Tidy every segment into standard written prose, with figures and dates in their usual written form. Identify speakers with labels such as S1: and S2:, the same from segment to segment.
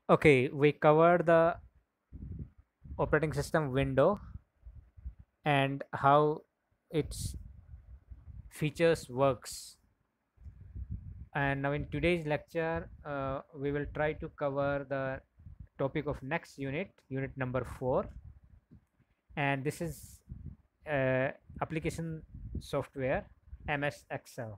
S1: Okay, we covered the operating system window and how its features works. And now in today's lecture, we will try to cover the topic of next unit, unit number 4, and this is application software MS Excel.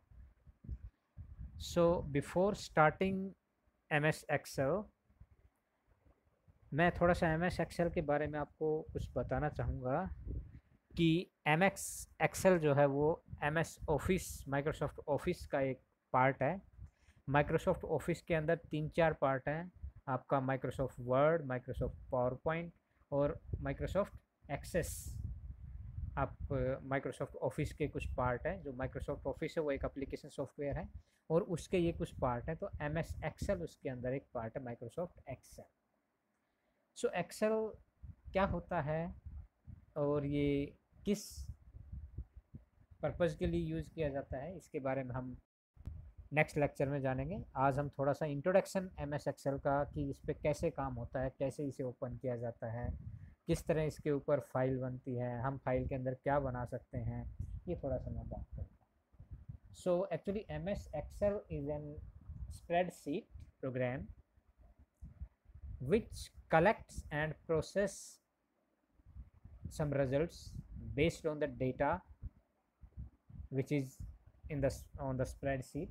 S1: So before starting MS Excel, मैं थोड़ा सा MS Excel के बारे में आपको कुछ बताना चाहूँगा कि MS Excel जो है वो MS ऑफिस, माइक्रोसॉफ्ट ऑफिस का एक पार्ट है। माइक्रोसॉफ्ट ऑफिस के अंदर 3-4 पार्ट हैं। आपका Microsoft Word, Microsoft PowerPoint और माइक्रोसॉफ्ट एक्सेस। आप माइक्रोसॉफ्ट ऑफिस के कुछ पार्ट हैं। जो माइक्रोसॉफ्ट ऑफिस है वो एक एप्लीकेशन सॉफ्टवेयर है और उसके ये कुछ पार्ट हैं। तो MS एक्सेल उसके अंदर एक पार्ट है, माइक्रोसॉफ्ट एक्सेल। सो एक्सेल क्या होता है और ये किस पर्पज़ के लिए यूज़ किया जाता है, इसके बारे में हम नेक्स्ट लेक्चर में जानेंगे। आज हम थोड़ा सा इंट्रोडक्शन MS एक्सेल का, कि इस पे कैसे काम होता है, कैसे इसे ओपन किया जाता है, किस तरह इसके ऊपर फाइल बनती है, हम फाइल के अंदर क्या बना सकते हैं, ये थोड़ा सा मैं बात करता हूँ। So actually MS Excel is an spreadsheet program which collects and process some results based on the data which is in the on the spreadsheet.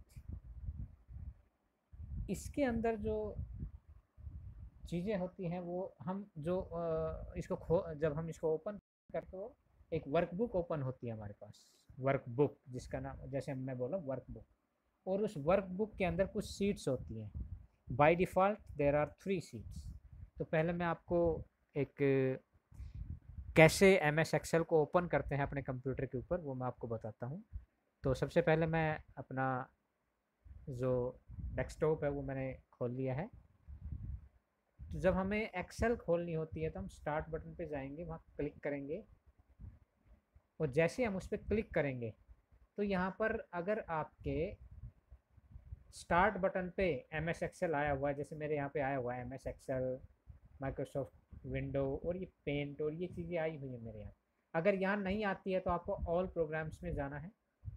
S1: इसके अंदर जो चीज़ें होती हैं वो हम जो इसको जब हम इसको ओपन करते हो, एक वर्कबुक ओपन होती है हमारे पास। वर्कबुक जिसका नाम, जैसे मैं बोला वर्कबुक, और उस वर्कबुक के अंदर कुछ सीट्स होती हैं। By default there are 3 sheets. तो पहले मैं आपको एक कैसे MS एक्सेल को ओपन करते हैं अपने कंप्यूटर के ऊपर, वो मैं आपको बताता हूँ। तो सबसे पहले मैं अपना जो डेस्कटॉप है वो मैंने खोल लिया है। तो जब हमें एक्सेल खोलनी होती है तो हम स्टार्ट बटन पे जाएंगे, वहाँ क्लिक करेंगे, और जैसे हम उस पर क्लिक करेंगे तो यहाँ पर अगर आपके स्टार्ट बटन पे MS एक्सेल आया हुआ है, जैसे मेरे यहाँ पे आया हुआ है MS एक्सेल, माइक्रोसॉफ्ट विंडो और ये पेंट और ये चीज़ें आई हुई है मेरे यहाँ। अगर यहाँ नहीं आती है तो आपको ऑल प्रोग्राम्स में जाना है।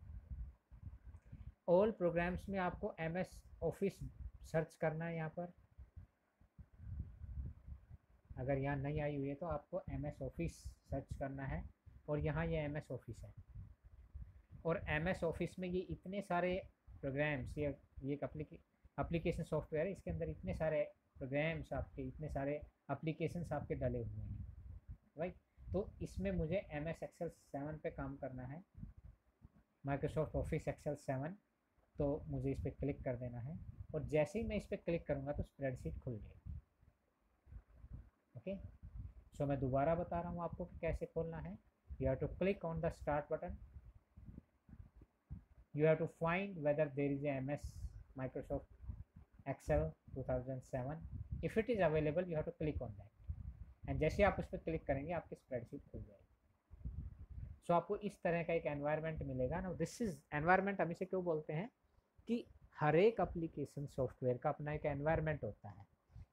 S1: ऑल प्रोग्राम्स में आपको MS ऑफिस सर्च करना है यहाँ पर। अगर यहाँ नहीं आई हुई है तो आपको MS ऑफिस सर्च करना है, और यहाँ ये MS ऑफिस है। और MS ऑफिस में ये इतने सारे प्रोग्राम्स, ये एक एप्लीकेशन सॉफ्टवेयर है, इसके अंदर इतने सारे प्रोग्राम्स आपके, इतने सारे एप्लीकेशंस आपके डले हुए हैं, राइट। तो इसमें मुझे MS एक्सेल 7 पे काम करना है, माइक्रोसॉफ्ट ऑफिस एक्सेल 7। तो मुझे इस पर क्लिक कर देना है, और जैसे ही मैं इस पर क्लिक करूँगा तो स्प्रेडशीट खुल जाएगी। ओके, सो मैं दोबारा बता रहा हूँ आपको कि कैसे खोलना है। You have to click on the start button, you have to find whether there is a MS Microsoft Excel 2007. If it is available, you have to click on that. And जैसे आप उस पर क्लिक करेंगे आपकी spreadsheet खुल जाएगी। सो आपको इस तरह का एक एनवायरनमेंट मिलेगा ना। दिस इज एनवायरनमेंट, हम इसे क्यों बोलते हैं कि हर एक एप्लीकेशन सॉफ्टवेयर का अपना एक एनवायरनमेंट होता है।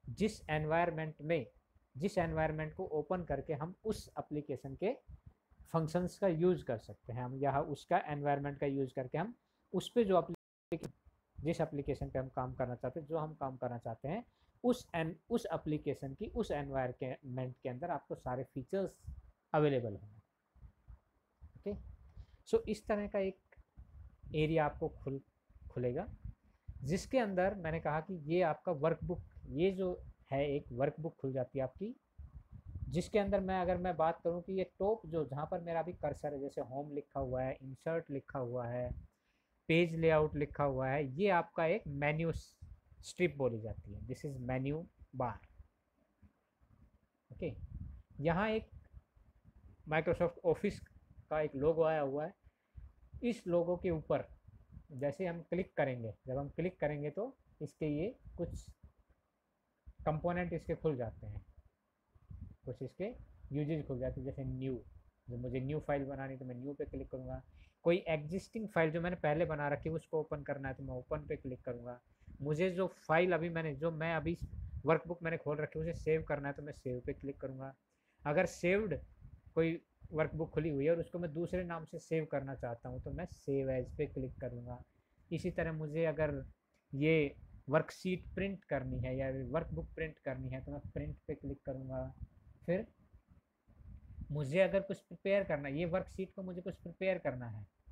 S1: जिस एनवायरनमेंट को ओपन करके हम उस एप्लीकेशन के फंक्शंस का यूज़ कर सकते हैं। हम यहाँ उसका एनवायरनमेंट का यूज़ करके हम उस पर जो जिस एप्लीकेशन पे हम काम करना चाहते हैं, जो हम काम करना चाहते हैं, उस एप्लीकेशन की उस एनवायरनमेंट के अंदर आपको सारे फीचर्स अवेलेबल होंगे। ओके, सो इस तरह का एक एरिया आपको खुलेगा, जिसके अंदर मैंने कहा कि ये आपका वर्कबुक, ये जो है एक वर्कबुक खुल जाती है आपकी, जिसके अंदर अगर मैं बात करूं कि ये टॉप जो जहाँ पर मेरा अभी कर्सर है, जैसे होम लिखा हुआ है, इंसर्ट लिखा हुआ है, पेज लेआउट लिखा हुआ है, ये आपका एक मेन्यू स्ट्रिप बोली जाती है। This is menu bar. Okay, यहाँ एक माइक्रोसॉफ्ट ऑफिस का एक लोगो आया हुआ है। इस लोगो के ऊपर जैसे हम क्लिक करेंगे, जब हम क्लिक करेंगे तो इसके ये कुछ कंपोनेंट इसके खुल जाते हैं, कुछ इसके यूजेज खुल जाते हैं। जैसे न्यू, जब मुझे न्यू फाइल बनानी तो मैं न्यू पे क्लिक करूँगा। कोई एग्जिस्टिंग फाइल जो मैंने पहले बना रखी है उसको ओपन करना है तो मैं ओपन पे क्लिक करूँगा। मुझे जो फाइल अभी मैं अभी वर्कबुक मैंने खोल रखी है, उसे सेव करना है तो मैं सेव पे क्लिक करूँगा। अगर सेव्ड कोई वर्कबुक खुली हुई है और उसको मैं दूसरे नाम से सेव करना चाहता हूँ तो मैं सेव एज पे क्लिक करूँगा। इसी तरह मुझे अगर ये वर्कशीट प्रिंट करनी है या वर्कबुक प्रिंट करनी है तो मैं प्रिंट पे क्लिक करूँगा। फिर मुझे अगर कुछ प्रिपेयर करना है, ये वर्कशीट को मुझे कुछ प्रिपेयर करना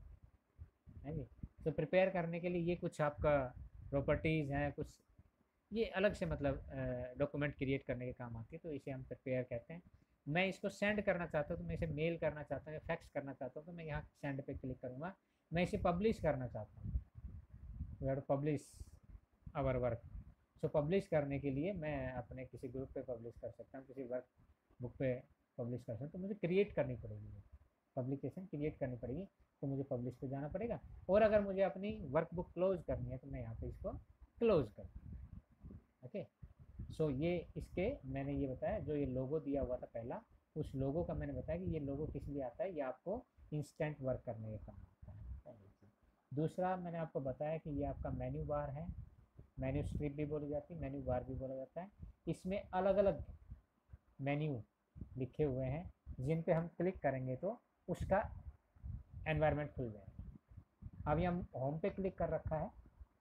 S1: है जी, तो प्रिपेयर करने के लिए ये कुछ आपका प्रॉपर्टीज़ हैं, कुछ ये अलग से मतलब डॉक्यूमेंट क्रिएट करने के काम आती है, तो इसे हम प्रिपेयर कहते हैं। मैं इसको सेंड करना चाहता हूँ तो मैं इसे मेल करना चाहता हूँ या फैक्स करना चाहता हूँ तो मैं यहाँ सेंड पे क्लिक करूँगा। मैं इसे पब्लिश करना चाहता हूँ, we have to publish our work. So publish करने के लिए मैं अपने किसी ग्रुप पे पब्लिश कर सकता हूँ, किसी वर्क बुक पे पब्लिश कर सकता हूँ, तो मुझे क्रिएट करनी पड़ेगी, पब्लिकेशन क्रिएट करनी पड़ेगी, तो मुझे पब्लिश पे जाना पड़ेगा। और अगर मुझे अपनी वर्क बुक क्लोज करनी है तो मैं यहाँ पे इसको क्लोज कर, ओके। सो ये इसके मैंने ये बताया, जो ये लोगो दिया हुआ था पहला, उस लोगो का मैंने बताया कि ये लोगो किस लिए आता है, ये आपको इंस्टेंट वर्क करने के काम आता है। दूसरा मैंने आपको बताया कि ये आपका मेन्यू बार है, मेन्यू स्ट्रिप भी बोली जाती है, मेन्यू बार भी बोला जाता है। इसमें अलग अलग मेन्यू लिखे हुए हैं जिन पे हम क्लिक करेंगे तो उसका एनवायरनमेंट खुल जाएगा। अभी हम होम पे क्लिक कर रखा है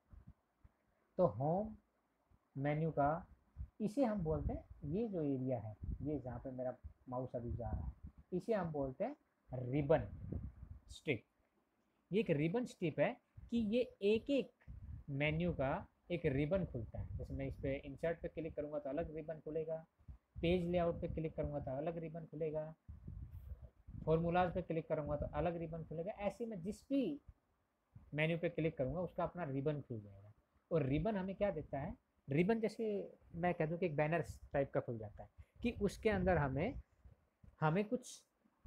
S1: तो होम मेन्यू का इसे हम बोलते हैं, ये जो एरिया है, ये जहाँ पे मेरा माउस अभी जा रहा है, इसे हम बोलते हैं रिबन स्ट्रिप। ये एक रिबन स्ट्रिप है कि ये एक एक मेन्यू का एक रिबन खुलता है। जैसे मैं इस पर इंसर्ट पे क्लिक करूँगा तो अलग रिबन खुलेगा, पेज लेआउट पे क्लिक करूँगा तो अलग रिबन खुलेगा, फॉर्मूलाज पे क्लिक करूँगा तो अलग रिबन खुलेगा। ऐसे मैं जिस भी मेन्यू पे क्लिक करूँगा उसका अपना रिबन खुल जाएगा। और रिबन हमें क्या देता है, रिबन जैसे मैं कह दूँ कि एक बैनर टाइप का खुल जाता है कि उसके अंदर हमें हमें कुछ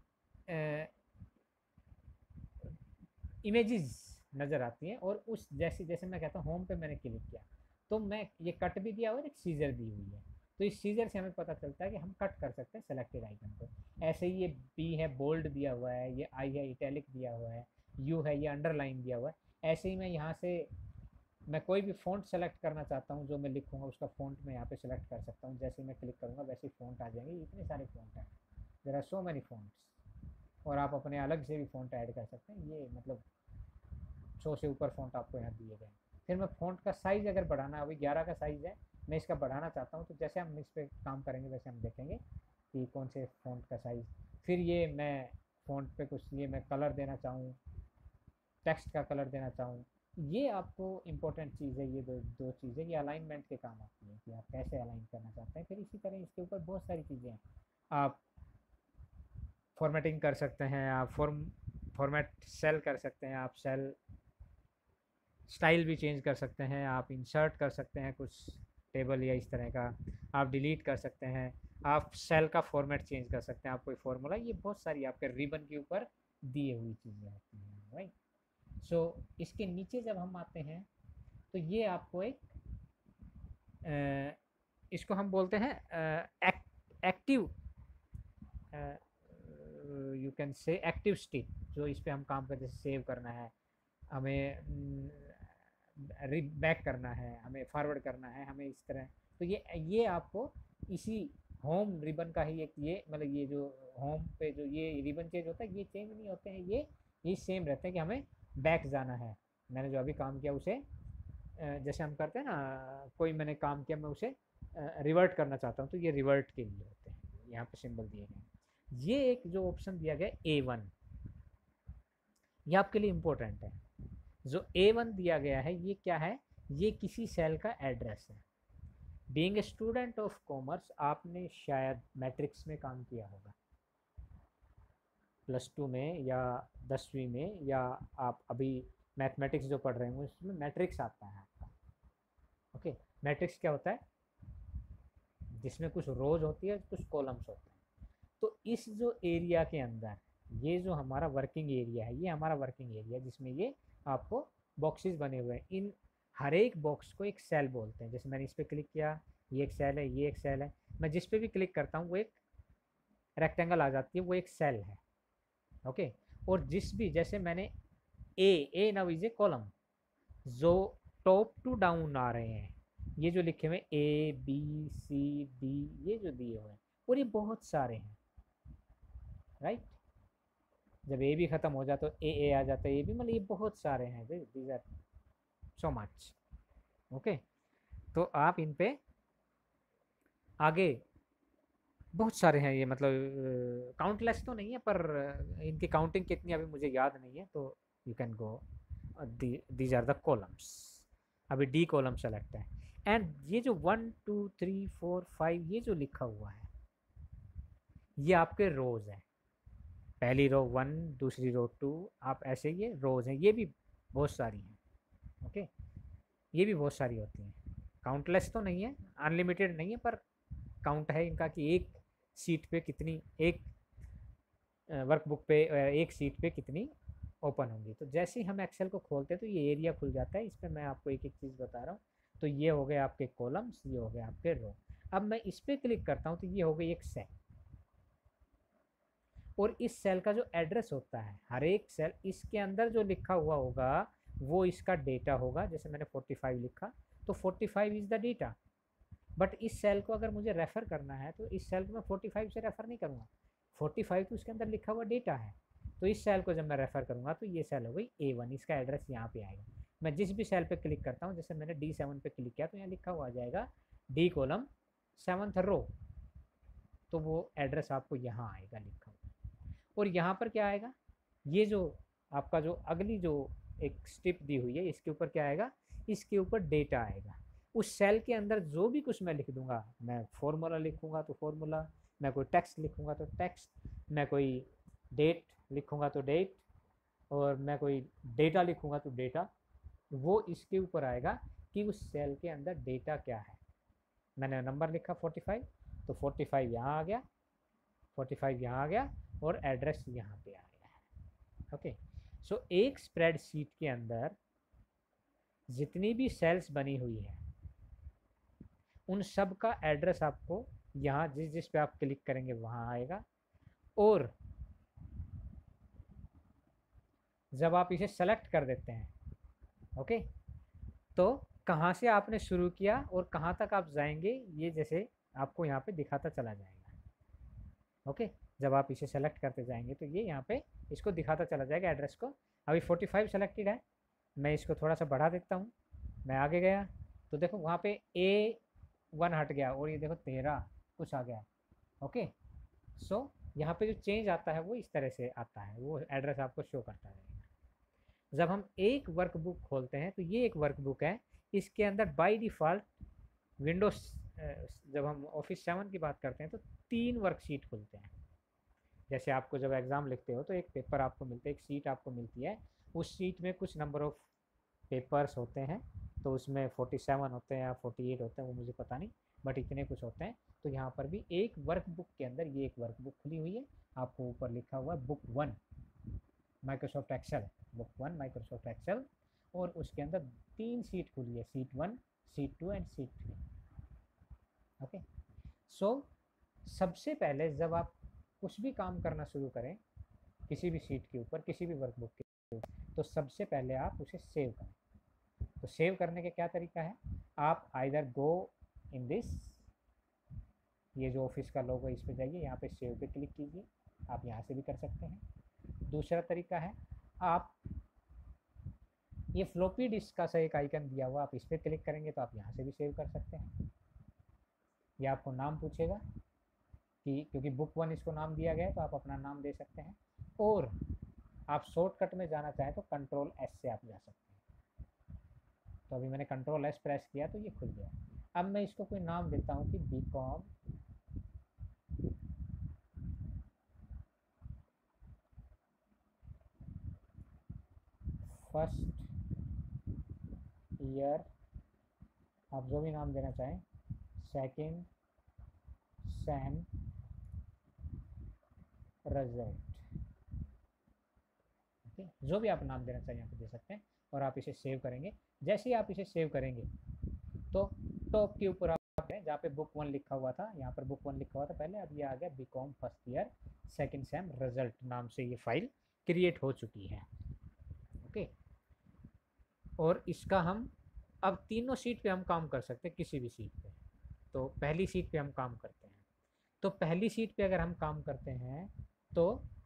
S1: इमेजेस नज़र आती हैं। और उस जैसे जैसे मैं कहता हूँ होम पे मैंने क्लिक किया तो मैं ये कट भी दिया हुआ है, एक सीजर दी हुई है, तो इस सीजर से हमें पता चलता है कि हम कट कर सकते हैं सेलेक्टेड आइकन को। ऐसे ही ये बी है बोल्ड दिया हुआ है, ये आई है इटैलिक दिया हुआ है, यू है ये अंडरलाइन दिया हुआ है। ऐसे ही मैं यहाँ से मैं कोई भी फ़ॉन्ट सेलेक्ट करना चाहता हूँ, जो मैं लिखूँगा उसका फ़ॉन्ट मैं यहाँ पे सेलेक्ट कर सकता हूँ। जैसे मैं क्लिक करूँगा वैसे ही फ़ॉन्ट आ जाएंगे, इतने सारे फ़ॉन्ट हैं, there are so many fonts. और आप अपने अलग से भी फ़ॉन्ट ऐड कर सकते हैं, ये मतलब 100 से ऊपर फ़ॉन्ट आपको यहाँ दिए गए हैं। फिर मैं फ़ॉन्ट का साइज़ अगर बढ़ाना है, अभी 11 का साइज़ है, मैं इसका बढ़ाना चाहता हूँ, तो जैसे हम इस पर काम करेंगे वैसे हम देखेंगे कि कौन से फ़ॉन्ट का साइज़। फिर ये मैं फ़ॉन्ट पे कुछ ये मैं कलर देना चाहूँ, टेक्स्ट का कलर देना चाहूँ, ये आपको इम्पोर्टेंट चीज़ है। ये दो दो चीज़ें ये अलाइनमेंट के काम आती है कि आप कैसे अलाइन करना चाहते हैं। फिर इसी तरह इसके ऊपर बहुत सारी चीज़ें हैं, आप फॉर्मेटिंग कर सकते हैं, आप फॉर्मेट सेल कर सकते हैं, आप सेल स्टाइल भी चेंज कर सकते हैं, आप इंसर्ट कर सकते हैं कुछ टेबल या इस तरह का, आप डिलीट कर सकते हैं, आप सेल का फॉर्मेट चेंज कर सकते हैं, आप कोई फार्मूला, ये बहुत सारी आपके रिबन के ऊपर दिए हुई चीज़ें होती हैं, राइट। सो इसके नीचे जब हम आते हैं तो ये आपको एक इसको हम बोलते हैं active, you can say active stick, जो इस पे हम काम करते हैं, सेव करना है हमें, बैक करना है हमें, फॉरवर्ड करना है हमें, इस तरह। तो ये आपको इसी होम रिबन का ही एक ये मतलब ये जो होम पे जो ये रिबन चेंज होता है, ये चेंज नहीं होते हैं, ये सेम रहते हैं कि हमें बैक जाना है। मैंने जो अभी काम किया उसे जैसे हम करते हैं ना, कोई मैंने काम किया मैं उसे रिवर्ट करना चाहता हूँ तो ये रिवर्ट के लिए होते हैं, यहाँ पे सिंबल दिए गए। ये एक जो ऑप्शन दिया गया A1, ये आपके लिए इम्पोर्टेंट है। जो A1 दिया गया है ये क्या है, ये किसी सेल का एड्रेस है। Being a student of commerce, आपने शायद मैट्रिक्स में काम किया होगा +2 में या 10वीं में, या आप अभी मैथमेटिक्स जो पढ़ रहे होंगे उसमें मैट्रिक्स आता है आपका, ओके। मैट्रिक्स क्या होता है, जिसमें कुछ रोज होती है कुछ कॉलम्स होते हैं। तो इस जो एरिया के अंदर ये जो हमारा वर्किंग एरिया है, ये हमारा वर्किंग एरिया जिसमें ये आपको बॉक्सेस बने हुए हैं, इन हर एक बॉक्स को एक सेल बोलते हैं। जैसे मैंने इस पर क्लिक किया, ये एक सेल है, ये एक सेल है, मैं जिस पे भी क्लिक करता हूँ वो एक रेक्टेंगल आ जाती है, वो एक सेल है, ओके। और जिस भी जैसे मैंने a now is a column, जो टॉप टू डाउन आ रहे हैं ये जो लिखे हुए ABCD ये जो दिए हुए हैं और ये बहुत सारे हैं, राइट। जब ए भी ख़त्म हो जाता तो ए आ जाता है, ये भी, मतलब ये बहुत सारे हैं, these are so much. Okay, तो आप इन पे आगे बहुत सारे हैं, ये मतलब काउंटलेस तो नहीं है, पर इनकी काउंटिंग कितनी अभी मुझे याद नहीं है, तो you can go, these are the columns. अभी डी कॉलम सेलेक्ट है, एंड ये जो 1 2 3 4 5 ये जो लिखा हुआ है ये आपके रोज हैं। पहली रो 1, दूसरी रो 2, आप ऐसे ये रोज हैं, ये भी बहुत सारी हैं। ओके, ये भी बहुत सारी होती हैं, काउंटलेस तो नहीं है, अनलिमिटेड नहीं है, पर काउंट है इनका कि एक सीट पे कितनी, एक वर्कबुक पे एक सीट पे कितनी ओपन होंगी। तो जैसे ही हम एक्सेल को खोलते हैं तो ये एरिया खुल जाता है, इस पर मैं आपको एक एक चीज़ बता रहा हूँ। तो ये हो गए आपके कॉलम्स, ये हो गए आपके रो। अब मैं इस पर क्लिक करता हूँ तो ये हो गई एक सेल, और इस सेल का जो एड्रेस होता है, हर एक सेल इसके अंदर जो लिखा हुआ होगा वो इसका डेटा होगा। जैसे मैंने 45 लिखा तो 45 इज़ द डेटा, बट इस सेल को अगर मुझे रेफ़र करना है तो इस सेल को मैं 45 से रेफ़र नहीं करूँगा, 45 तो इसके अंदर लिखा हुआ डेटा है। तो इस सेल को जब मैं रेफ़र करूँगा तो ये सेल हो गई A1, इसका एड्रेस यहाँ पे आएगा। मैं जिस भी सेल पे क्लिक करता हूँ, जैसे मैंने D7 पे क्लिक किया तो यहाँ लिखा हुआ आ जाएगा डी कॉलम 7th रो, तो वो एड्रेस आपको यहाँ आएगा लिखा हुआ। और यहाँ पर क्या आएगा, ये जो आपका जो अगली जो एक स्टेप दी हुई है इसके ऊपर क्या आएगा, इसके ऊपर डेटा आएगा। उस सेल के अंदर जो भी कुछ मैं लिख दूंगा, मैं फॉर्मूला लिखूंगा तो फॉर्मूला, मैं कोई टेक्स्ट लिखूंगा तो टेक्स्ट, मैं कोई डेट लिखूंगा तो डेट, और मैं कोई डेटा लिखूंगा तो डेटा, वो इसके ऊपर आएगा कि उस सेल के अंदर डेटा क्या है। मैंने नंबर लिखा 45, तो 45 यहाँ आ गया, 45 यहाँ आ गया, और एड्रेस यहाँ पे आ गया है। ओके, सो एक स्प्रेडशीट के अंदर जितनी भी सेल्स बनी हुई है उन सब का एड्रेस आपको यहाँ जिस जिस पे आप क्लिक करेंगे वहाँ आएगा। और जब आप इसे सेलेक्ट कर देते हैं, ओके, तो कहाँ से आपने शुरू किया और कहाँ तक आप जाएंगे ये जैसे आपको यहाँ पे दिखाता चला जाएगा। ओके, जब आप इसे सेलेक्ट करते जाएंगे तो ये यहाँ पे इसको दिखाता चला जाएगा एड्रेस को। अभी 45 सेलेक्टेड है, मैं इसको थोड़ा सा बढ़ा देता हूँ, मैं आगे गया तो देखो वहाँ पे A1 हट गया और ये देखो 13 कुछ आ गया। ओके, सो यहाँ पे जो चेंज आता है वो इस तरह से आता है, वो एड्रेस आपको शो करता रहेगा। जब हम एक वर्कबुक खोलते हैं तो ये एक वर्कबुक है, इसके अंदर बाय डिफ़ॉल्ट विंडोज, जब हम ऑफिस 7 की बात करते हैं तो 3 वर्कशीट खुलते हैं। जैसे आपको जब एग्ज़ाम लिखते हो तो एक पेपर आपको मिलता है, एक सीट आपको मिलती है, उस सीट में कुछ नंबर ऑफ पेपर्स होते हैं, तो उसमें 47 होते हैं या 48 होते हैं, वो मुझे पता नहीं, बट इतने कुछ होते हैं। तो यहाँ पर भी एक वर्कबुक के अंदर ये एक वर्कबुक खुली हुई है, आपको ऊपर लिखा हुआ है book 1 Microsoft Excel, book 1 Microsoft Excel, और उसके अंदर 3 सीट खुली है, sheet 1, sheet 2 and sheet 3। Okay, so सबसे पहले जब आप कुछ भी काम करना शुरू करें किसी भी सीट के ऊपर, किसी भी वर्कबुक के ऊपर, तो सबसे पहले आप उसे सेव करें। तो सेव करने के क्या तरीका है, आप आइदर गो इन दिस, ये जो ऑफिस का लोगो है इस पे जाइए, यहाँ पे सेव पे क्लिक कीजिए, आप यहाँ से भी कर सकते हैं। दूसरा तरीका है, आप ये फ्लॉपी डिस्क का सा एक आइकन दिया हुआ, आप इस पर क्लिक करेंगे तो आप यहाँ से भी सेव कर सकते हैं। ये आपको नाम पूछेगा कि क्योंकि बुक 1 इसको नाम दिया गया है तो आप अपना नाम दे सकते हैं, और आप शॉर्टकट में जाना चाहें तो कंट्रोल एस से आप जा सकते हैं। तो अभी मैंने कंट्रोल एस प्रेस किया तो ये खुल गया। अब मैं इसको कोई नाम देता हूँ कि बीकॉम फर्स्ट ईयर, आप जो भी नाम देना चाहें, सेकेंड सेम रिजल्ट, ओके, जो भी आप नाम देना चाहिए यहाँ पे दे सकते हैं, और आप इसे सेव करेंगे। जैसे ही आप इसे सेव करेंगे तो टॉप के ऊपर आप जहाँ पे बुक 1 लिखा हुआ था, यहाँ पर बुक 1 लिखा हुआ था पहले, अब ये आ गया BCom first year second sem result नाम से ये फाइल क्रिएट हो चुकी है। ओके, और इसका हम अब तीनों सीट पे हम काम कर सकते हैं, किसी भी सीट पे। तो पहली सीट पे हम काम करते हैं। तो पहली सीट पे अगर हम काम करते हैं तो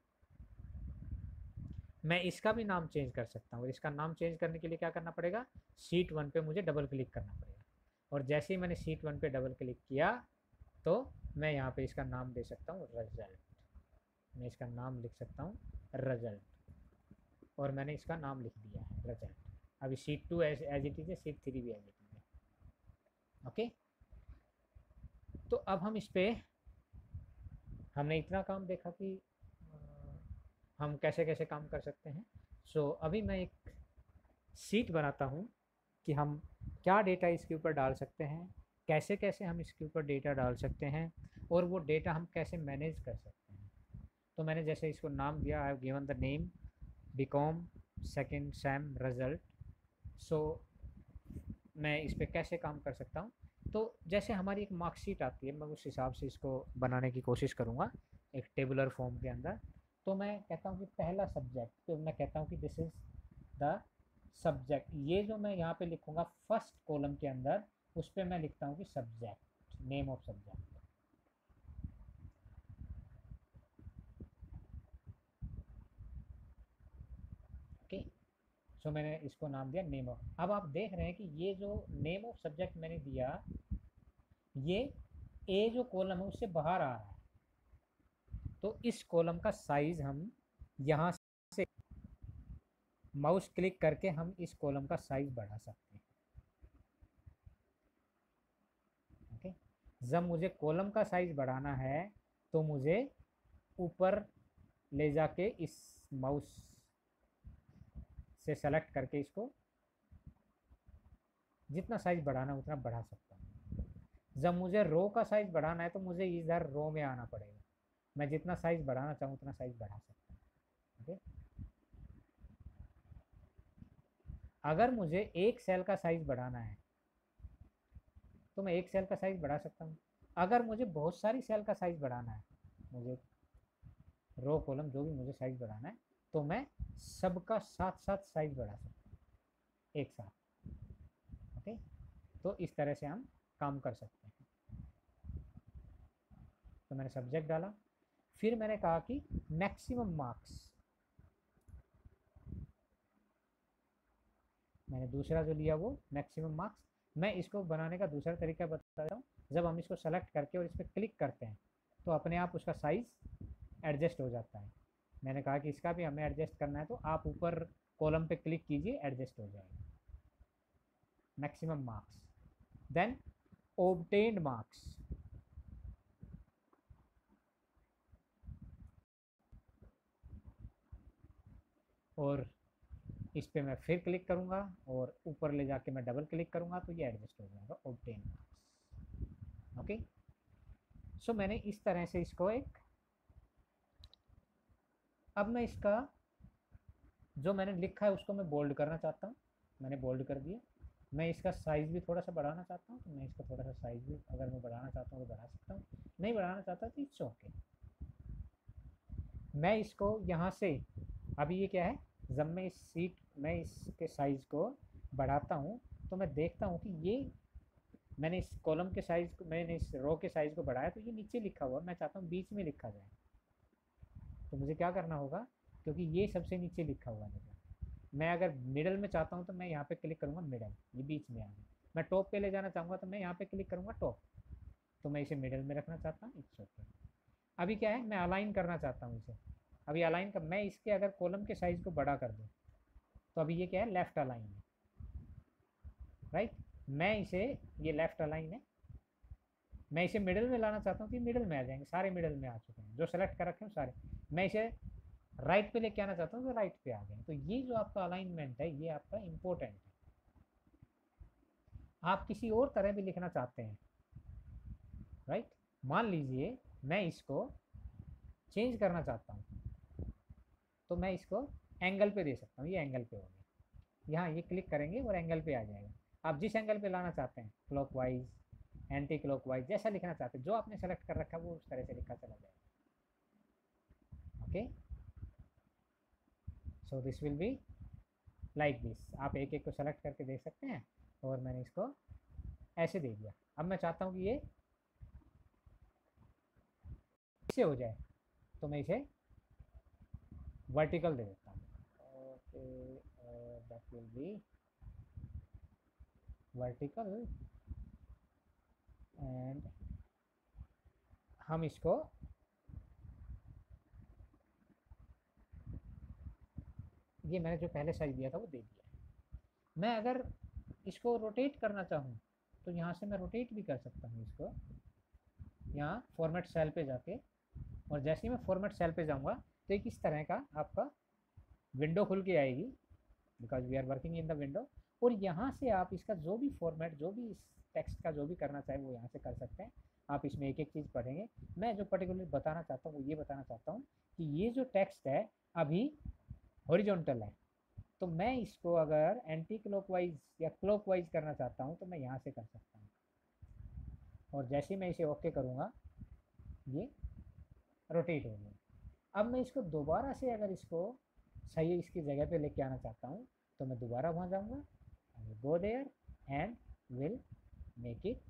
S1: मैं इसका भी नाम चेंज कर सकता हूँ। इसका नाम चेंज करने के लिए क्या करना पड़ेगा, सीट 1 पे मुझे डबल क्लिक करना पड़ेगा। और जैसे ही मैंने सीट 1 पे डबल क्लिक किया तो मैं यहाँ पे इसका नाम दे सकता हूँ रिजल्ट। मैं इसका नाम लिख सकता हूँ रिजल्ट, और मैंने इसका नाम लिख दिया है रिजल्ट। अभी सीट 2 एज इट इज़ है, सीट 3 भी एज इट इज़ है। ओके, तो अब हम इस पे हमने इतना काम देखा कि हम कैसे कैसे काम कर सकते हैं। सो अभी मैं एक सीट बनाता हूँ कि हम क्या डेटा इसके ऊपर डाल सकते हैं, कैसे कैसे हम इसके ऊपर डेटा डाल सकते हैं, और वो डेटा हम कैसे मैनेज कर सकते हैं। तो मैंने जैसे इसको नाम दिया, I have given the name BCom second sem result. So मैं इस पर कैसे काम कर सकता हूँ। तो जैसे हमारी एक मार्कशीट आती है, मैं उस हिसाब से इसको बनाने की कोशिश करूँगा एक टेबुलर फॉर्म के अंदर। तो मैं कहता हूँ कि पहला सब्जेक्ट, तो मैं कहता हूँ कि दिस इज़ द सब्जेक्ट। ये जो मैं यहाँ पे लिखूँगा फर्स्ट कॉलम के अंदर, उस पर मैं लिखता हूँ कि subject, name of subject. Okay, so मैंने इसको नाम दिया नेम ऑफ। अब आप देख रहे हैं कि ये जो नेम ऑफ सब्जेक्ट मैंने दिया, ये ए जो कॉलम है उससे बाहर आ रहा है। तो इस कॉलम का साइज हम यहाँ से माउस क्लिक करके हम इस कॉलम का साइज बढ़ा सकते हैं। ओके, जब मुझे कॉलम का साइज बढ़ाना है तो मुझे ऊपर ले जाके इस माउस से सेलेक्ट करके इसको जितना साइज बढ़ाना है उतना बढ़ा सकता हूँ। जब मुझे रो का साइज बढ़ाना है तो मुझे इधर रो में आना पड़ेगा। मैं जितना साइज बढ़ाना चाहूँ उतना साइज बढ़ा सकता हूँ। ओके, अगर मुझे एक सेल का साइज बढ़ाना है तो मैं एक सेल का साइज बढ़ा सकता हूँ। अगर मुझे बहुत सारी सेल का साइज बढ़ाना है, मुझे रो कॉलम जो भी मुझे साइज बढ़ाना है, तो मैं सबका साथ साथ साइज बढ़ा सकता हूँ एक साथ। ओके, तो इस तरह से हम काम कर सकते हैं। तो मैंने सब्जेक्ट डाला, फिर मैंने कहा कि मैक्सिमम मार्क्स। मैंने दूसरा जो लिया वो मैक्सिमम मार्क्स। मैं इसको बनाने का दूसरा तरीका बता रहा हूँ। जब हम इसको सेलेक्ट करके और इस पर क्लिक करते हैं तो अपने आप उसका साइज़ एडजस्ट हो जाता है। मैंने कहा कि इसका भी हमें एडजस्ट करना है, तो आप ऊपर कॉलम पे क्लिक कीजिए, एडजस्ट हो जाएगा। Maximum marks, then obtained marks. और इस पे मैं फिर क्लिक करूँगा और ऊपर ले जाके मैं डबल क्लिक करूँगा तो ये एडजस्ट हो जाएगा, ऑब्टेन मार्क्स। ओके, सो मैंने इस तरह से इसको एक, अब मैं इसका जो मैंने लिखा है उसको मैं बोल्ड करना चाहता हूँ। मैंने बोल्ड कर दिया। मैं इसका साइज़ भी थोड़ा सा बढ़ाना चाहता हूँ, तो मैं इसका थोड़ा सा साइज़ भी अगर मैं बढ़ाना चाहता हूँ तो बढ़ा सकता हूँ, नहीं बढ़ाना चाहता तो इट्स ओके। मैं इसको यहाँ से, अभी ये क्या है, जब मैं मैं इसके साइज़ को बढ़ाता हूँ तो मैं देखता हूँ कि ये मैंने इस कॉलम के साइज़ को, मैंने इस रो के साइज़ को बढ़ाया तो ये नीचे लिखा हुआ, मैं चाहता हूँ बीच में लिखा जाए। तो मुझे क्या करना होगा, क्योंकि ये सबसे नीचे लिखा हुआ है, मैं अगर मिडल में चाहता हूँ तो मैं यहाँ पे क्लिक करूँगा मिडल, ये बीच में आ गया। मैं टॉप पे ले जाना चाहूँगा तो मैं यहाँ पे क्लिक करूँगा टॉप। तो मैं इसे मिडल में रखना चाहता हूँ, इट्स ओके। अभी क्या है, मैं अलाइन करना चाहता हूँ इसे। अभी अलाइन कर, मैं इसके अगर कॉलम के साइज़ को बड़ा कर दूँ तो अभी ये क्या है, लेफ़्ट अलाइन है, राइट। मैं इसे, ये लेफ़्ट अलाइन है, मैं इसे मिडल में लाना चाहता हूँ तो ये मिडल में आ जाएंगे, सारे मिडल में आ चुके हैं जो सेलेक्ट कर रखे हैं सारे। मैं इसे राइट पे लेके आना चाहता हूँ तो राइट पे आ गए। तो ये जो आपका अलाइनमेंट है ये आपका इम्पोर्टेंट है। आप किसी और तरह भी लिखना चाहते हैं, राइट। मान लीजिए मैं इसको चेंज करना चाहता हूँ तो मैं इसको एंगल पे दे सकता हूँ, ये एंगल पे हो गया। यहाँ ये क्लिक करेंगे और एंगल पे आ जाएगा। आप जिस एंगल पे लाना चाहते हैं, क्लॉकवाइज, एंटी क्लॉकवाइज, जैसा लिखना चाहते हैं, जो आपने सेलेक्ट कर रखा है वो उस तरह से लिखा चला जाएगा। Okay, so this will be like this. आप एक एक को सेलेक्ट करके देख सकते हैं और मैंने इसको ऐसे दे दिया। अब मैं चाहता हूँ कि ये ऐसे हो जाए, तो मैं इसे वर्टिकल दे देता हूँ। Okay, that will be vertical, and हम इसको ये मैंने जो पहले साइज दिया था वो दे दिया। मैं अगर इसको रोटेट करना चाहूँ तो यहाँ से मैं रोटेट भी कर सकता हूँ इसको, यहाँ फॉर्मेट सेल पे जाके, और जैसे ही मैं फॉर्मेट सेल पे जाऊँगा तो एक इस तरह का आपका विंडो खुल के आएगी, because we are working in the window. और यहाँ से आप इसका जो भी फॉर्मेट, जो भी इस टेक्स्ट का जो भी करना चाहे वो यहाँ से कर सकते हैं। आप इसमें एक एक चीज़ पढ़ेंगे। मैं जो पर्टिकुलर बताना चाहता हूँ वो ये बताना चाहता हूँ कि ये जो टेक्स्ट है अभी हॉरिजॉन्टल है, तो मैं इसको अगर एंटी क्लॉकवाइज या क्लॉकवाइज करना चाहता हूँ तो मैं यहाँ से कर सकता हूँ। और जैसे ही मैं इसे ओके करूँगा ये रोटेट हो गया। अब मैं इसको दोबारा से अगर इसको सही इसकी जगह पे लेके आना चाहता हूँ तो मैं दोबारा वहाँ जाऊँगा, I will go there and will make it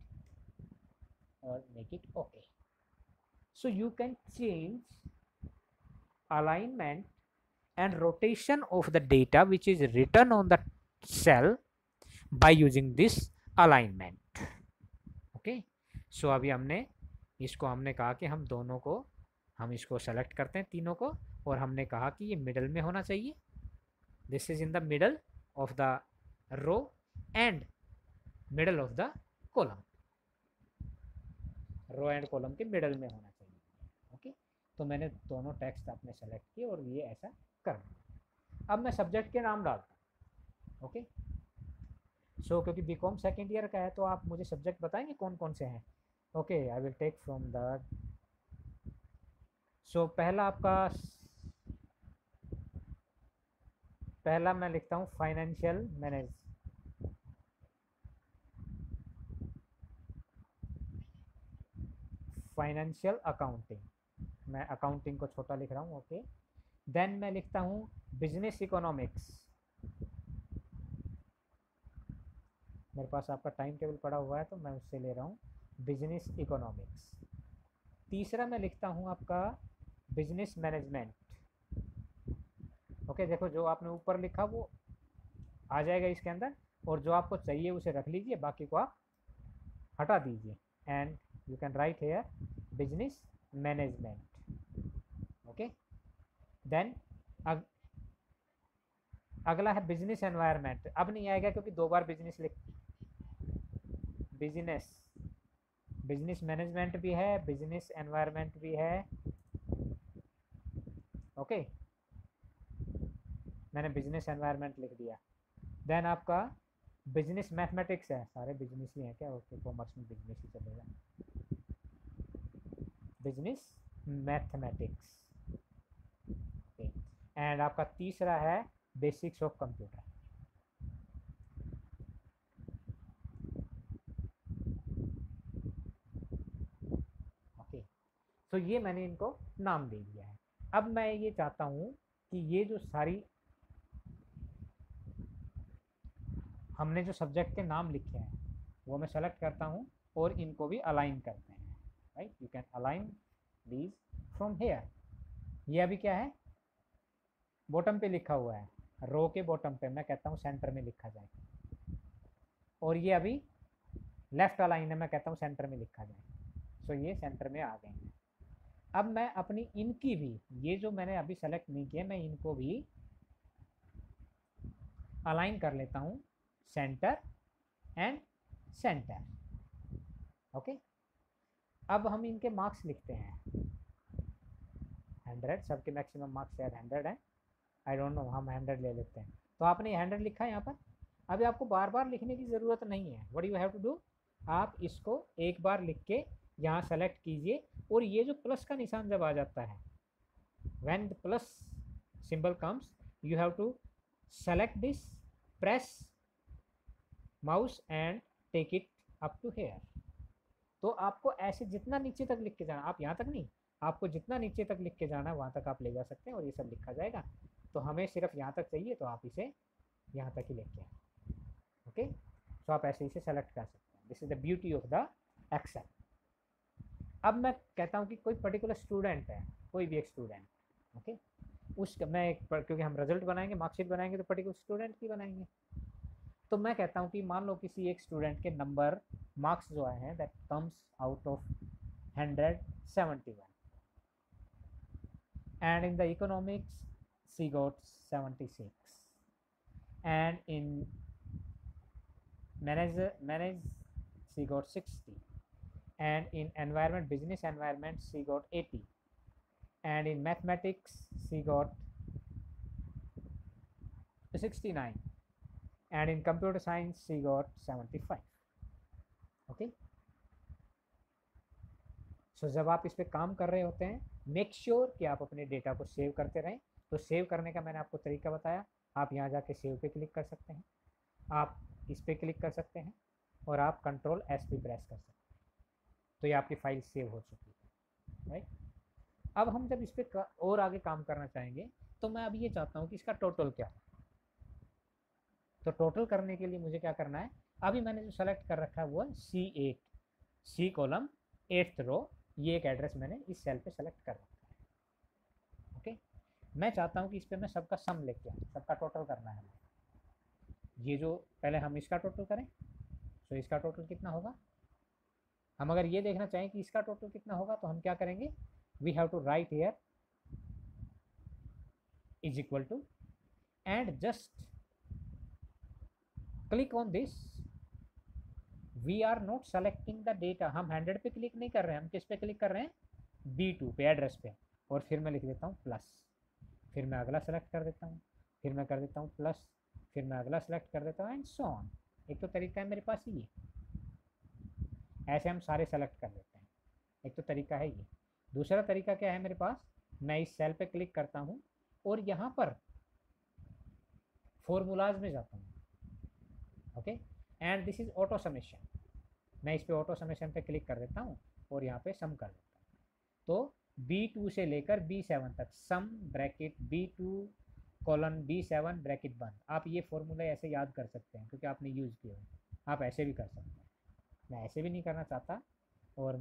S1: okay. So you can change alignment and rotation of the data which is written on the cell by using this alignment. Okay, so अभी हमने कहा कि हम दोनों को, हम इसको select करते हैं तीनों को, और हमने कहा कि ये मिडल में होना चाहिए, this is in the middle of the row and middle of the column, row and column के मिडल में होना चाहिए। ओके, तो मैंने दोनों टेक्स्ट आपने सेलेक्ट किए और ये ऐसा कर दिया। अब मैं सब्जेक्ट के नाम डालता हूँ। ओके, सो क्योंकि बीकॉम सेकेंड ईयर का है तो आप मुझे सब्जेक्ट बताएंगे कौन कौन से हैं। Okay, I will take from the, so पहला मैं लिखता हूँ फाइनेंशियल मैनेज, फाइनेंशियल अकाउंटिंग, मैं अकाउंटिंग को छोटा लिख रहा हूँ। ओके, देन मैं लिखता हूँ बिजनेस इकोनॉमिक्स, मेरे पास आपका टाइम टेबल पड़ा हुआ है तो मैं उससे ले रहा हूँ बिजनेस इकोनॉमिक्स। तीसरा मैं लिखता हूँ आपका बिजनेस मैनेजमेंट। ओके, देखो जो आपने ऊपर लिखा वो आ जाएगा इसके अंदर, और जो आपको चाहिए उसे रख लीजिए, बाकी को आप हटा दीजिए, and you can write here business management. Okay, then अगला है बिजनेस एनवायरनमेंट। अब नहीं आएगा क्योंकि दो बार बिजनेस बिजनेस मैनेजमेंट भी है, बिजनेस एनवायरनमेंट भी है। ओके, मैंने बिजनेस एनवायरनमेंट लिख दिया। देन आपका बिजनेस मैथमेटिक्स है, सारे बिजनेस ही हैं क्या? ओके, कॉमर्स में बिजनेस ही चलेगा, बिजनेस मैथमेटिक्स। ओके, एंड आपका तीसरा है बेसिक्स ऑफ कंप्यूटर। ओके, तो ये मैंने इनको नाम दे दिया है। अब मैं ये चाहता हूँ कि ये जो सारी हमने जो सब्जेक्ट के नाम लिखे हैं वो मैं सेलेक्ट करता हूँ और इनको भी अलाइन करते हैं। Right, you can align these from here. ये अभी क्या है, बॉटम पे लिखा हुआ है, रो के बॉटम पे, मैं कहता हूँ सेंटर में लिखा जाए। और ये अभी लेफ्ट अलाइन है, मैं कहता हूँ सेंटर में लिखा जाए। सो ये सेंटर में आ गए हैं। अब मैं अपनी इनकी भी, ये जो मैंने अभी सेलेक्ट नहीं किया, मैं इनको भी अलाइन कर लेता हूँ सेंटर एंड सेंटर। ओके, अब हम इनके मार्क्स लिखते हैं 100, सबके मैक्सिमम मार्क्स शायद 100 है, आई डोंट नो, हम 100 ले लेते हैं। तो आपने 100 लिखा है यहाँ पर। अभी आपको बार बार लिखने की ज़रूरत नहीं है। What you have to do, आप इसको एक बार लिख के यहाँ सेलेक्ट कीजिए, और ये जो प्लस का निशान जब आ जाता है, when the plus symbol comes, you have to select this, press mouse and take it up to here. तो आपको ऐसे जितना नीचे तक लिख के जाना, आप यहाँ तक नहीं, आपको जितना नीचे तक लिख के जाना है वहाँ तक आप ले जा सकते हैं और ये सब लिखा जाएगा। तो हमें सिर्फ यहाँ तक चाहिए तो आप इसे यहाँ तक ही लेके आए। ओके, सो आप ऐसे इसे सेलेक्ट कर सकते हैं। This is the beauty of the Excel. अब मैं कहता हूँ कि कोई पर्टिकुलर स्टूडेंट है, कोई भी एक स्टूडेंट, ओके, उसका मैं एक, क्योंकि हम रिजल्ट बनाएंगे, मार्कशीट बनाएंगे, तो पर्टिकुलर स्टूडेंट की बनाएंगे। तो मैं कहता हूँ कि मान लो किसी एक स्टूडेंट के नंबर, मार्क्स जो आए हैं, that comes out of 171, and in the economics she got 76, and in manage she got 60, and in environment, business environment, she got 80, and in mathematics she got 69, and in computer science she got 75. Okay, so जब आप इस पे काम कर रहे होते हैं, make sure कि आप अपने डेटा को सेव करते रहें। तो सेव करने का मैंने आपको तरीका बताया। आप यहाँ जाके सेव पे क्लिक कर सकते हैं, आप इस पे क्लिक कर सकते हैं, और आप कंट्रोल एस भी प्रेस कर सकते हैं। तो ये आपकी फाइल सेव हो चुकी है, राइट। अब हम जब इस पे और आगे काम करना चाहेंगे, तो मैं अब ये चाहता हूँ कि इसका टोटल क्या है। तो टोटल करने के लिए मुझे क्या करना है, अभी मैंने जो सेलेक्ट कर रखा है वो है C8, C कॉलम 8th रो। ये एक एड्रेस मैंने इस सेल पे सेलेक्ट कर रखा है। ओके, मैं चाहता हूँ कि इस पे मैं सबका सम लेके आऊँ, सबका टोटल करना है। ये जो पहले हम इसका टोटल करें, तो इसका टोटल कितना होगा। हम अगर ये देखना चाहें कि इसका टोटल कितना होगा, तो हम क्या करेंगे, we have to write here is equal to, and just click on this. We are not selecting the data, हम 100 पे क्लिक नहीं कर रहे हैं, हम किस पे क्लिक कर रहे हैं, B2 पे, एड्रेस पे। और फिर मैं लिख देता हूँ प्लस, फिर मैं अगला सेलेक्ट कर देता हूँ, फिर मैं कर देता हूँ प्लस, फिर मैं अगला सेलेक्ट कर देता हूँ, एंड सो ऑन। एक तो तरीका है मेरे पास ये, ऐसे हम सारे सेलेक्ट कर लेते हैं। एक तो तरीका है ये। दूसरा तरीका क्या है मेरे पास, मैं इस सेल पे क्लिक करता हूँ और यहाँ पर फॉर्मूलाज में जाता हूँ, okay, and this is auto summation. मैं इस पे ऑटो समेशन पे क्लिक कर देता हूँ और यहाँ पे सम कर देता हूँ। तो B2 से लेकर B7 तक सम bracket B2 colon B7 bracket बंद। आप ये फॉर्मूला ऐसे याद कर सकते हैं क्योंकि आपने यूज़ किया है। आप ऐसे भी कर सकते हैं, मैं ऐसे भी नहीं करना चाहता। और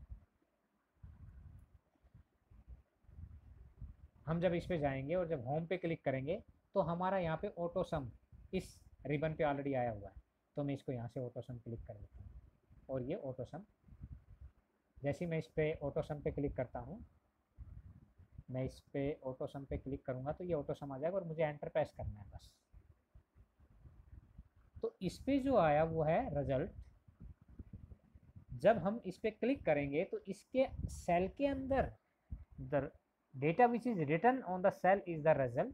S1: हम जब इस पे जाएंगे और जब होम पे क्लिक करेंगे, तो हमारा यहाँ पे ऑटो सम इस रिबन पे ऑलरेडी आया हुआ है। तो मैं इसको यहाँ से ऑटो सम क्लिक कर देता हूँ, और ये ऑटो सम, जैसे मैं इस पे ऑटो सम पे क्लिक करता हूँ, मैं इस पे ऑटो सम पे क्लिक करूँगा तो ये ऑटो सम आ जाएगा और मुझे एंटर प्रेस करना है बस। तो इस पे जो आया वो है रिजल्ट। जब हम इस पे क्लिक करेंगे तो इसके सेल के अंदर the data which is written on the cell is the result,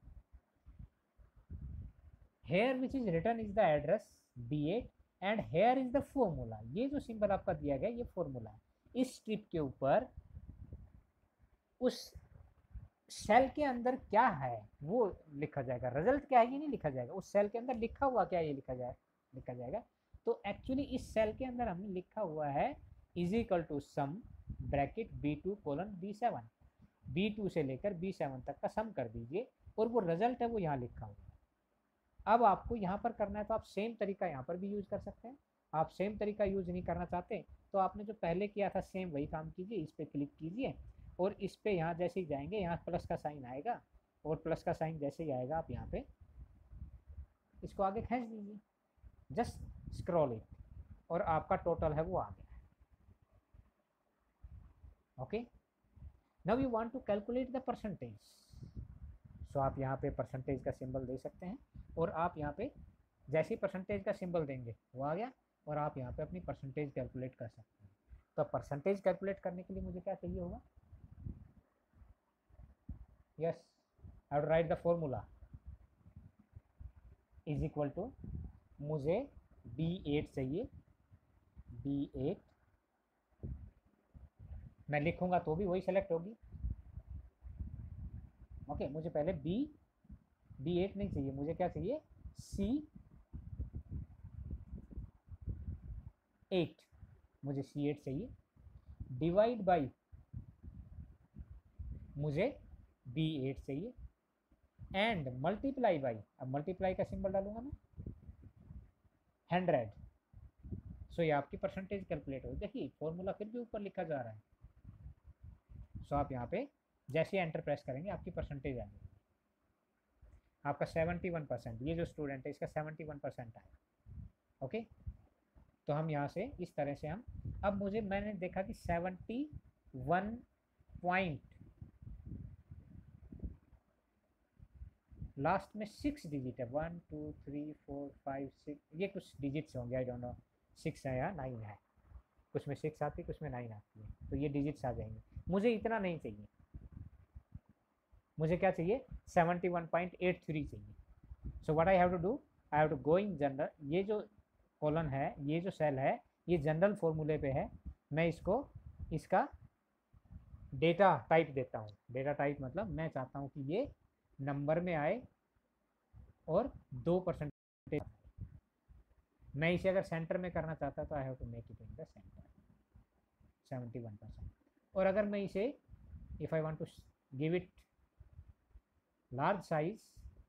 S1: here which is written is the address B8, and here is the formula. ये जो सिंबल आपका दिया गया ये फॉर्मूला है। इस स्ट्रिप के ऊपर उस सेल के अंदर क्या है वो लिखा जाएगा, रिजल्ट क्या है ये नहीं लिखा जाएगा, उस सेल के अंदर लिखा हुआ क्या है ये लिखा जाएगा। तो एक्चुअली इस सेल के अंदर हमने लिखा हुआ है is equal to sum bracket B2 colon B7, B2 से लेकर B7 तक का सम कर दीजिए, और वो रिजल्ट है वो यहाँ लिखा हुआ है। अब आपको यहाँ पर करना है तो आप सेम तरीका यहाँ पर भी यूज कर सकते हैं। आप सेम तरीका यूज नहीं करना चाहते तो आपने जो पहले किया था सेम वही काम कीजिए। इस पे क्लिक कीजिए और इस पे यहाँ जैसे ही जाएंगे यहाँ प्लस का साइन आएगा, और प्लस का साइन जैसे ही आएगा आप यहाँ पे इसको आगे खींच दीजिए, जस्ट स्क्रॉल इट, और आपका टोटल है वो आ गया है। Okay, now you want to calculate the percentage. So आप यहाँ पे परसेंटेज का सिंबल दे सकते हैं, और आप यहाँ पे जैसे ही परसेंटेज का सिंबल देंगे वो आ गया, और आप यहाँ पे अपनी परसेंटेज कैलकुलेट कर सकते हैं। तो परसेंटेज कैलकुलेट करने के लिए मुझे क्या चाहिए होगा, yes, I would write the formula is equal to, मुझे B8 चाहिए, B8 मैं लिखूंगा तो भी वही सेलेक्ट होगी। ओके, मुझे पहले B8 नहीं चाहिए, मुझे क्या चाहिए, C8, मुझे C8 चाहिए, डिवाइड बाई मुझे B8 चाहिए, एंड मल्टीप्लाई बाई, अब मल्टीप्लाई का सिंबल डालूंगा मैं, 100। सो ये आपकी परसेंटेज कैलकुलेट होगी। देखिए फॉर्मूला फिर भी ऊपर लिखा जा रहा है। सो आप यहाँ पे जैसे एंटर प्रेस करेंगे आपकी परसेंटेज आ जाएगी। आपका 71%, ये जो स्टूडेंट है इसका 71% आया। ओके, तो हम यहाँ से इस तरह से हम, अब मैंने देखा कि 71 पॉइंट लास्ट में 6 डिजिट है, 1 2 3 4 5 6, ये कुछ डिजिट्स होंगे, आई डोंट नो 6 है या 9 है, कुछ में 6 आती है कुछ में 9 आती है, तो ये डिजिट्स आ जाएंगे। मुझे इतना नहीं चाहिए, मुझे क्या चाहिए 71.83 चाहिए। So what I have to do, I have to go in general, ये जो कॉलम है, ये जो सेल है, ये जनरल फॉर्मूले पे है, मैं इसको इसका डेटा टाइप देता हूँ। डेटा टाइप मतलब मैं चाहता हूँ कि ये नंबर में आए और 2%। मैं इसे अगर सेंटर में करना चाहता तो I have to make it in the center 71%। और अगर मैं इसे if I want to give it large size,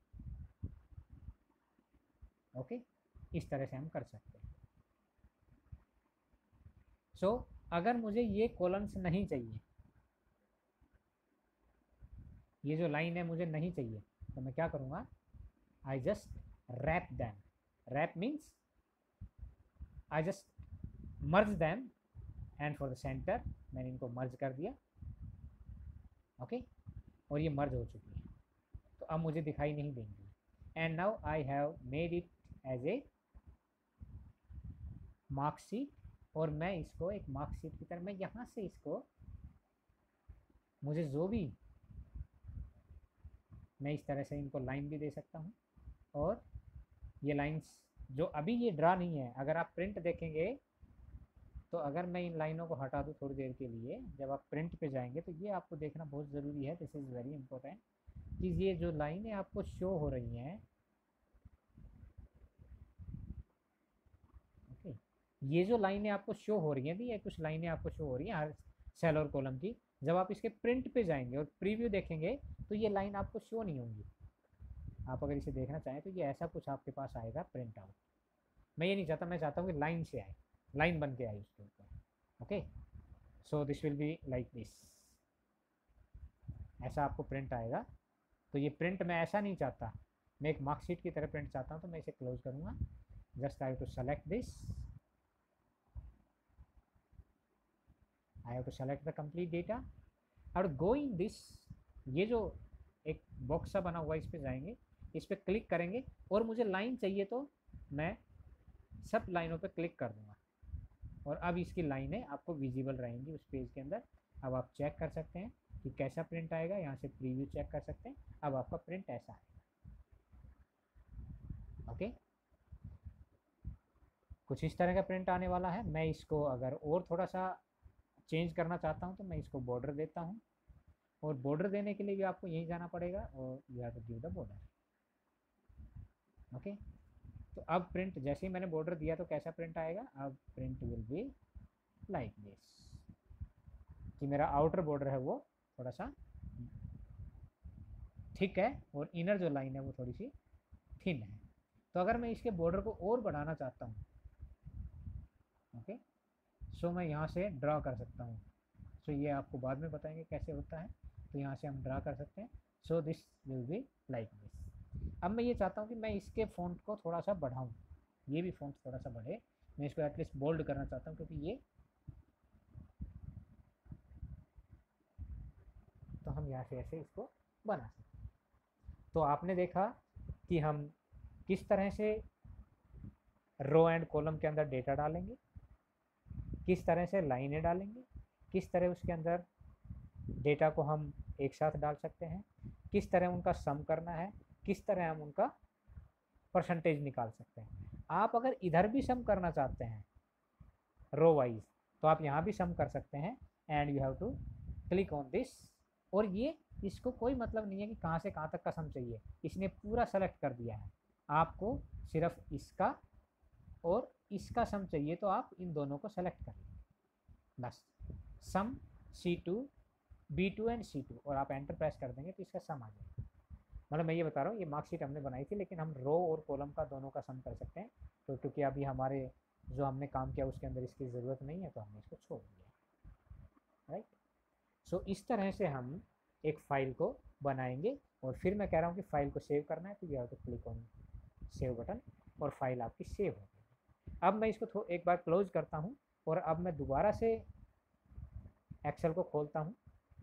S1: okay, इस तरह से हम कर सकते हैं। सो अगर मुझे ये कॉलम्स नहीं चाहिए, ये जो लाइन है मुझे नहीं चाहिए, तो मैं क्या करूँगा, I just wrap them. Wrap means I just merge them and for the center मैंने इनको मर्ज कर दिया। ओके, और ये मर्ज हो चुकी है, तो अब मुझे दिखाई नहीं देंगी। And now I have made it as a marksheet, और मैं इसको एक मार्कशीट की तरह, मैं यहाँ से इसको, मुझे जो भी, मैं इस तरह से इनको लाइन भी दे सकता हूँ, और ये लाइंस जो अभी ये ड्रा नहीं है, अगर आप प्रिंट देखेंगे तो अगर मैं इन लाइनों को हटा दूँ थोड़ी देर के लिए, जब आप प्रिंट पे जाएंगे तो ये आपको देखना बहुत ज़रूरी है, दिस इज़ वेरी इंपॉर्टेंट, कि ये जो लाइनें आपको शो हो रही हैं, ओके, ये जो लाइनें आपको शो हो रही हैं, ये कुछ लाइनें आपको शो हो रही हैं हर सेल और कॉलम की, जब आप इसके प्रिंट पे जाएंगे और प्रीव्यू देखेंगे तो ये लाइन आपको शो नहीं होंगी। आप अगर इसे देखना चाहें तो ये ऐसा कुछ आपके पास आएगा प्रिंट आउट। मैं ये नहीं चाहता, मैं चाहता हूँ कि लाइन से आए, लाइन बन के आए उसके ऊपर। Okay, so this will be like this, ऐसा आपको प्रिंट आएगा। तो ये प्रिंट मैं ऐसा नहीं चाहता, मैं एक मार्कशीट की तरह प्रिंट चाहता हूँ, तो मैं इसे क्लोज करूँगा। Just I have to select this, I have to select the complete data और गो इन दिस, ये जो एक बॉक्स सा बना हुआ है इस पर जाएंगे, इस पर क्लिक करेंगे, और मुझे लाइन चाहिए तो मैं सब लाइनों पे क्लिक कर दूंगा, और अब इसकी लाइनें आपको विजिबल रहेंगी उस पेज के अंदर। अब आप चेक कर सकते हैं कि कैसा प्रिंट आएगा, यहाँ से प्रीव्यू चेक कर सकते हैं। अब आपका प्रिंट ऐसा आएगा। ओके, कुछ इस तरह का प्रिंट आने वाला है। मैं इसको अगर और थोड़ा सा चेंज करना चाहता हूँ तो मैं इसको बॉर्डर देता हूँ, और बॉर्डर देने के लिए भी आपको यहीं जाना पड़ेगा, और you have to give the border. Okay, तो अब प्रिंट जैसे ही मैंने बॉर्डर दिया तो कैसा प्रिंट आएगा, अब print will be like this, कि मेरा आउटर बॉर्डर है वो थोड़ा सा थिक है और इनर जो लाइन है वो थोड़ी सी थिन है। तो अगर मैं इसके बॉर्डर को और बढ़ाना चाहता हूँ, ओके, सो मैं यहाँ से ड्रा कर सकता हूँ। सो ये आपको बाद में बताएंगे कैसे होता है, तो यहाँ से हम ड्रा कर सकते हैं। So this will be like this. अब मैं ये चाहता हूँ कि मैं इसके फ़ॉन्ट को थोड़ा सा बढ़ाऊँ, ये भी फ़ॉन्ट थोड़ा सा बढ़े, मैं इसको एटलीस्ट बोल्ड करना चाहता हूँ, क्योंकि ये, तो हम यहाँ से ऐसे इसको बना सकते हैं। तो आपने देखा कि हम किस तरह से रो एंड कॉलम के अंदर डेटा डालेंगे, किस तरह से लाइनें डालेंगे, किस तरह उसके अंदर डेटा को हम एक साथ डाल सकते हैं, किस तरह उनका सम करना है, किस तरह हम उनका परसेंटेज निकाल सकते हैं। आप अगर इधर भी सम करना चाहते हैं रो वाइज, तो आप यहाँ भी सम कर सकते हैं, and you have to click on this. और ये, इसको कोई मतलब नहीं है कि कहाँ से कहाँ तक का सम चाहिए, इसने पूरा सेलेक्ट कर दिया है। आपको सिर्फ इसका और इसका सम चाहिए तो आप इन दोनों को सेलेक्ट कर लीजिए, बस सम C2 B2 एंड C2, और आप एंटर प्रेस कर देंगे तो इसका सम आ जाएगा। मतलब मैं ये बता रहा हूँ, ये मार्कशीट हमने बनाई थी, लेकिन हम रो और कॉलम का दोनों का सम कर सकते हैं। तो क्योंकि अभी हमारे जो हमने काम किया उसके अंदर इसकी ज़रूरत नहीं है तो हमने इसको छोड़ दिया, राइट। सो इस तरह से हम एक फ़ाइल को बनाएंगे, और फिर मैं कह रहा हूँ कि फ़ाइल को सेव करना है तो you have to click on save button, और फाइल आपकी सेव हो गई। अब मैं इसको एक बार क्लोज करता हूँ, और अब मैं दोबारा से एक्सेल को खोलता हूँ,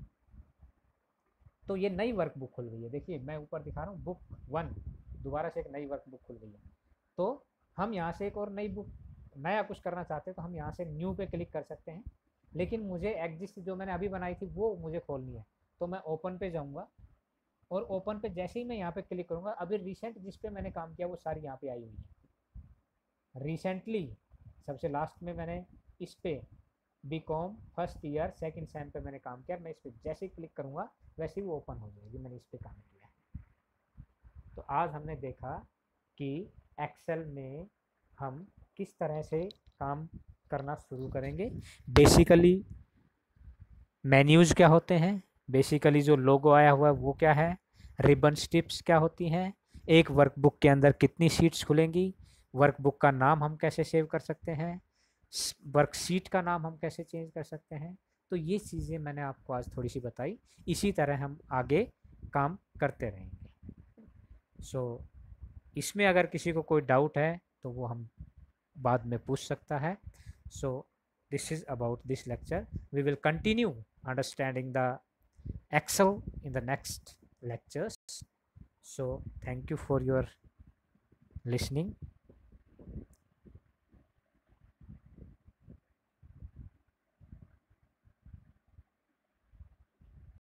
S1: तो ये नई वर्कबुक खुल गई है। देखिए मैं ऊपर दिखा रहा हूँ बुक 1, दोबारा से एक नई वर्कबुक खुल गई है। तो हम यहाँ से एक और नई बुक, नया कुछ करना चाहते हैं तो हम यहाँ से न्यू पे क्लिक कर सकते हैं, लेकिन मुझे एग्जिस्ट जो मैंने अभी बनाई थी वो मुझे खोलनी है। तो मैं ओपन पे जाऊँगा, और ओपन पे जैसे ही मैं यहाँ पे क्लिक करूँगा, अभी रिसेंट जिस पे मैंने काम किया वो सारी यहाँ पे आई हुई है। रिसेंटली सबसे लास्ट में मैंने इस पे BCom first year second sem पे मैंने काम किया, मैं इस पर जैसे ही क्लिक करूँगा वैसे ही वो ओपन हो जाएगी, मैंने इस पर काम किया है। तो आज हमने देखा कि एक्सेल में हम किस तरह से काम करना शुरू करेंगे। बेसिकली मेन्यूज़ क्या होते हैं, बेसिकली जो लोगो आया हुआ है वो क्या है, रिबन स्ट्रिप्स क्या होती हैं, एक वर्कबुक के अंदर कितनी शीट्स खुलेंगी, वर्कबुक का नाम हम कैसे सेव कर सकते हैं, वर्कशीट का नाम हम कैसे चेंज कर सकते हैं। तो ये चीज़ें मैंने आपको आज थोड़ी सी बताई, इसी तरह हम आगे काम करते रहेंगे। सो इसमें अगर किसी को कोई डाउट है तो वो हम बाद में पूछ सकता है। सो this is about this lecture. We will continue understanding the Excel in the next lectures. So thank you for your listening.